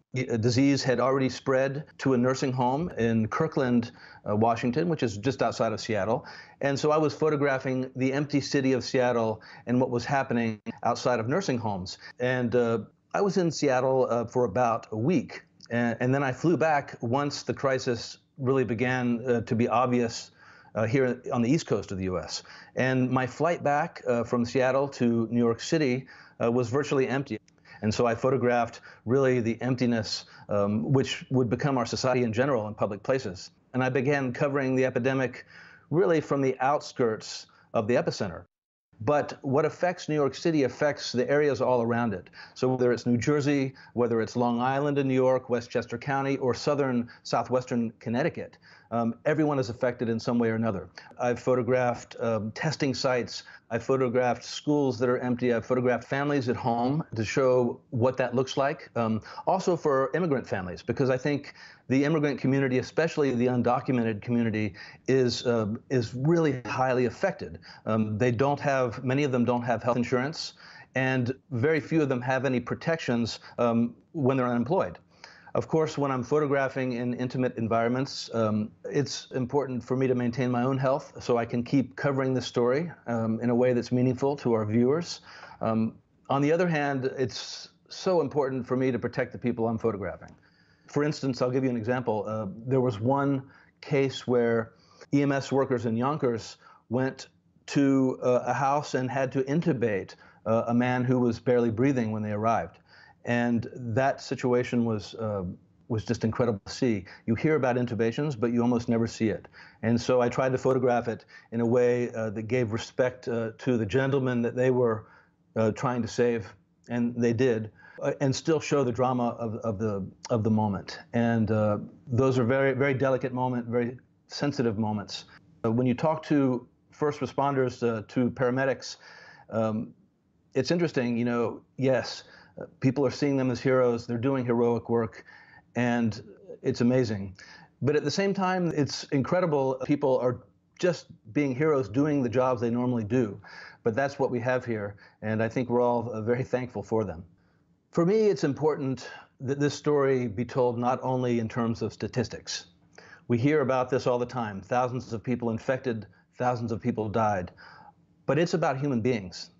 A disease had already spread to a nursing home in Kirkland, uh, Washington, which is just outside of Seattle. And so I was photographing the empty city of Seattle and what was happening outside of nursing homes. And uh, I was in Seattle uh, for about a week. And, and then I flew back once the crisis really began uh, to be obvious uh, here on the East Coast of the U S. And my flight back uh, from Seattle to New York City uh, was virtually empty. And so I photographed really the emptiness, um, which would become our society in general in public places. And I began covering the epidemic really from the outskirts of the epicenter. But what affects New York City affects the areas all around it. So whether it's New Jersey, whether it's Long Island in New York, Westchester County, or southern, southwestern Connecticut, um, everyone is affected in some way or another. I've photographed um, testing sites. I've photographed schools that are empty. I've photographed families at home to show what that looks like. Um, also for immigrant families, because I think the immigrant community, especially the undocumented community, is uh, is really highly affected. Um, they don't have, many of them don't have health insurance, and very few of them have any protections um, when they're unemployed. Of course, when I'm photographing in intimate environments, um, it's important for me to maintain my own health so I can keep covering the story um, in a way that's meaningful to our viewers. Um, on the other hand, it's so important for me to protect the people I'm photographing. For instance, I'll give you an example. Uh, there was one case where E M S workers in Yonkers went to uh, a house and had to intubate uh, a man who was barely breathing when they arrived. And that situation was uh, was just incredible to see. You hear about intubations, but you almost never see it. And so I tried to photograph it in a way uh, that gave respect uh, to the gentleman that they were uh, trying to save, and they did, uh, and still show the drama of, of the of the moment. And uh, those are very, very delicate moments, very sensitive moments. Uh, when you talk to first responders, uh, to paramedics, um, it's interesting, you know, yes, people are seeing them as heroes. They're doing heroic work, and it's amazing. But at the same time, it's incredible. People are just being heroes doing the jobs they normally do. But that's what we have here, and I think we're all uh, very thankful for them. For me, it's important that this story be told not only in terms of statistics. We hear about this all the time. Thousands of people infected, thousands of people died. But it's about human beings.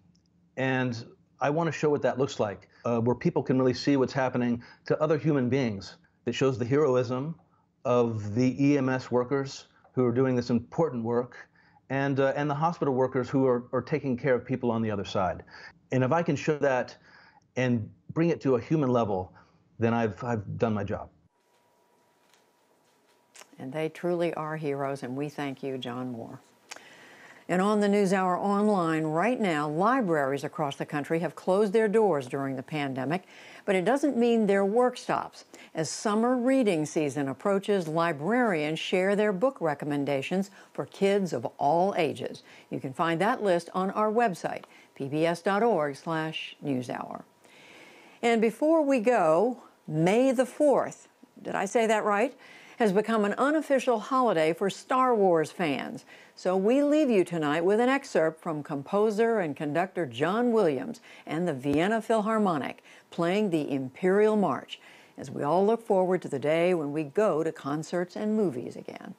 And I want to show what that looks like, uh, where people can really see what's happening to other human beings. It shows the heroism of the E M S workers who are doing this important work, and uh, and the hospital workers who are, are taking care of people on the other side. And if I can show that and bring it to a human level, then I've, I've done my job. And they truly are heroes, and we thank you, John Moore. And on the NewsHour online right now, libraries across the country have closed their doors during the pandemic, but it doesn't mean their work stops. As summer reading season approaches, librarians share their book recommendations for kids of all ages. You can find that list on our website, p b s dot org slash newshour. And before we go, May the fourth, did I say that right? has become an unofficial holiday for Star Wars fans. So we leave you tonight with an excerpt from composer and conductor John Williams and the Vienna Philharmonic playing the Imperial March, as we all look forward to the day when we go to concerts and movies again.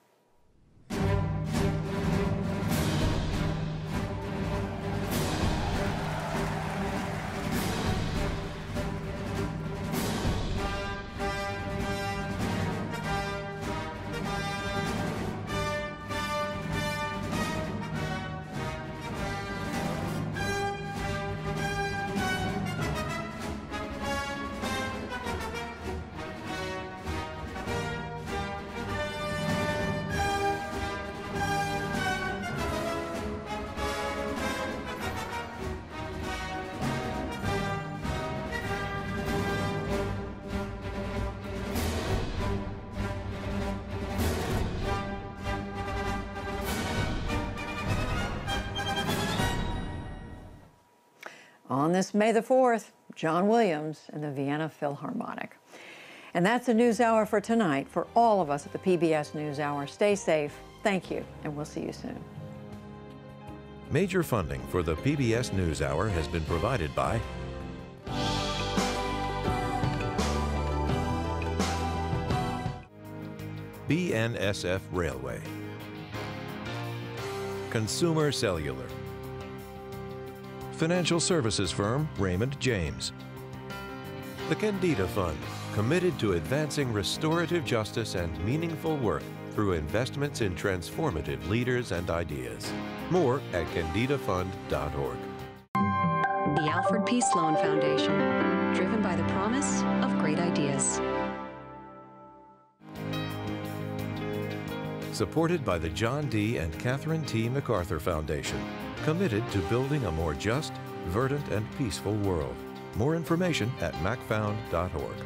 On this May the fourth, John Williams and the Vienna Philharmonic. And that's the NewsHour for tonight. For all of us at the P B S NewsHour, stay safe, thank you, and we'll see you soon. Major funding for the P B S NewsHour has been provided by B N S F Railway, Consumer Cellular, Financial services firm Raymond James, the Candida Fund, committed to advancing restorative justice and meaningful work through investments in transformative leaders and ideas. More at candida fund dot org. The Alfred P. Sloan Foundation, driven by the promise of great ideas. Supported by the John D. and Catherine T. MacArthur Foundation, committed to building a more just, verdant, and peaceful world. More information at mac found dot org.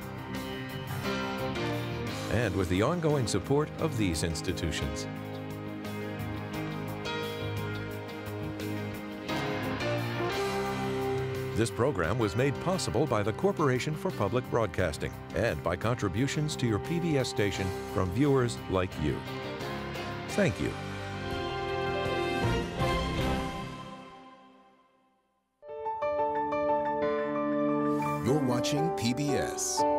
And with the ongoing support of these institutions. This program was made possible by the Corporation for Public Broadcasting and by contributions to your P B S station from viewers like you. Thank you. You're watching P B S.